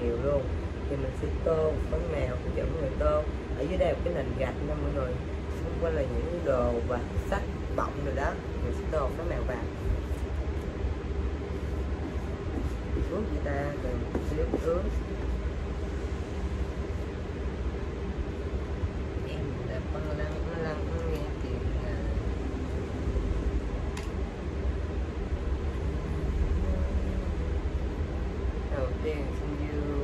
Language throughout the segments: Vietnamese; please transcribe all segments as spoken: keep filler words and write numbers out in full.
nhiều luôn. Thì mình sẽ tô phấn màu hướng dẫn mọi người tô. Ở dưới đây là cái nền gạch nha mọi người, xung quanh là những đồ và sách bọng rồi đó, mình sẽ tô phấn màu vào. Ướt người ta rồi xíu ướt. Em đã băng lăng nó lăng nó nghe tiếng là đầu tiên xin you.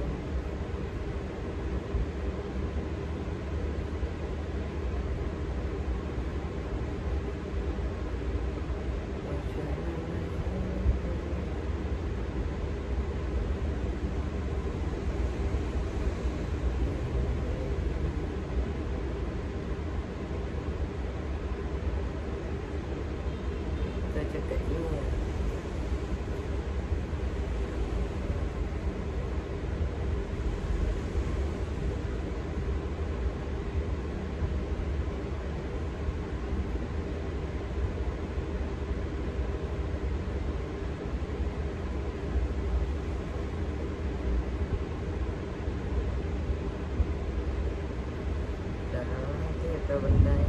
Cho kỹ nha. Đó, tiếp theo bên đây.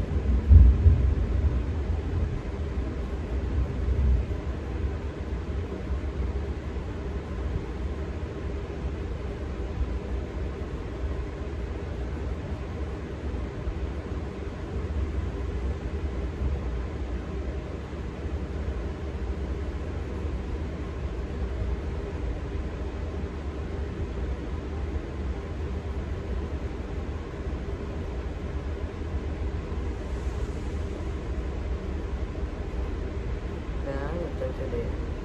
Cho đẹp.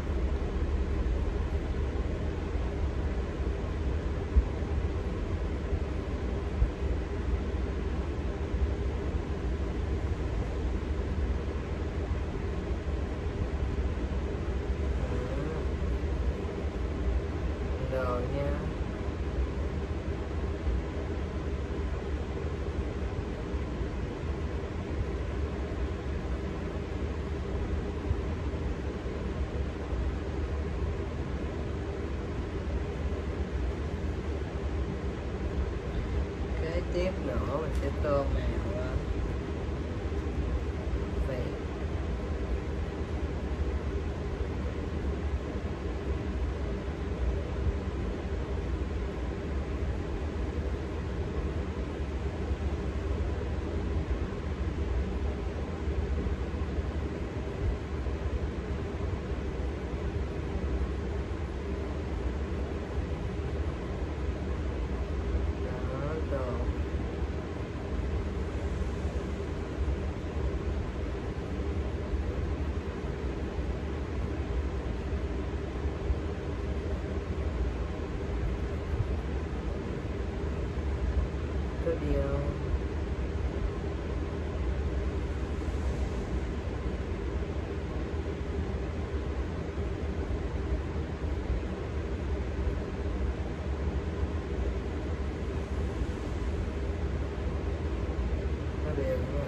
Rồi nha. Tiếp nữa mình sẽ tô màu vàng. Video. Nó đều nha.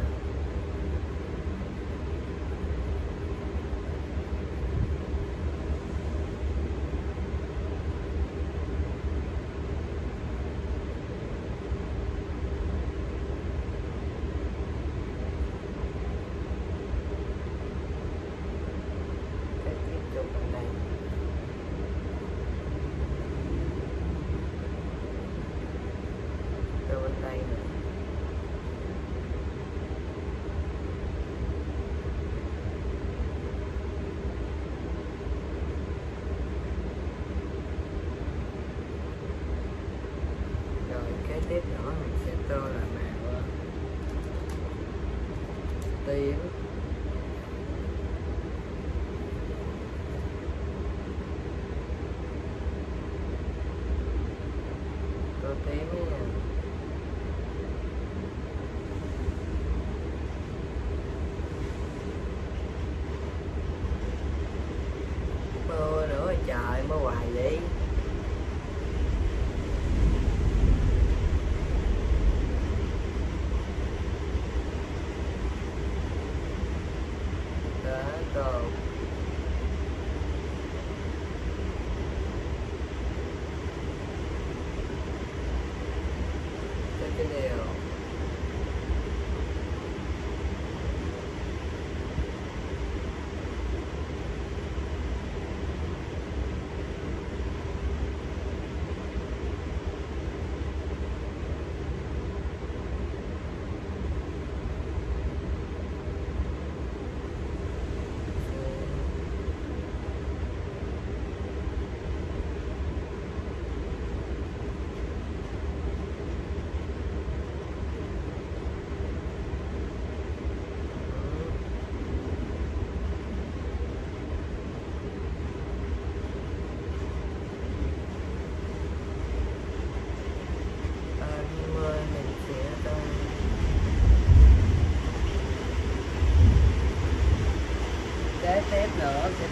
Tiếp nữa mình sẽ tô là màu tím. Tô tím nha. Mưa nữa rồi trời, mưa hoài vậy. Đó,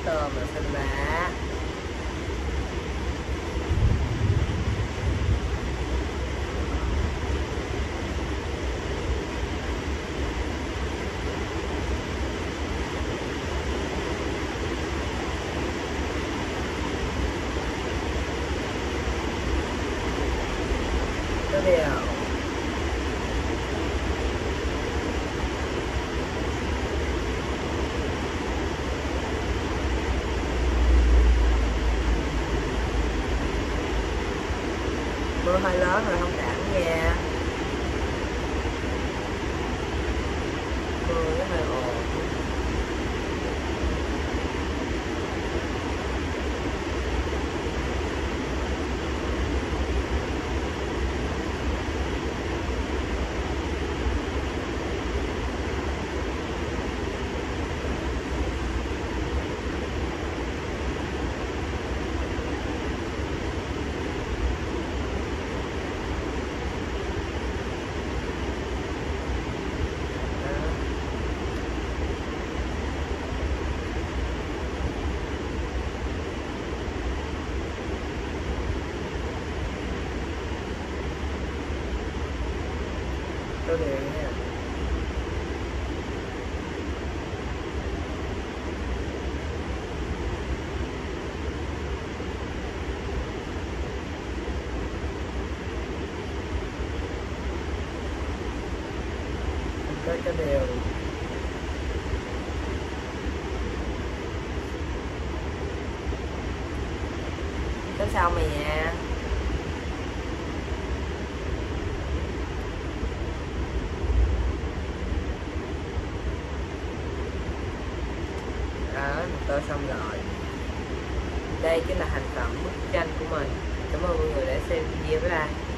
tôm màu xanh lá. Tiếp theo mưa hơi lớn rồi, không cảm nha, mưa nó hơi ồn. Tô đều nha. Tô cho đều. Tới sau mày nha. Đó, mình tô xong rồi. Đây chính là thành phẩm bức tranh của mình. Cảm ơn mọi người đã xem video với like.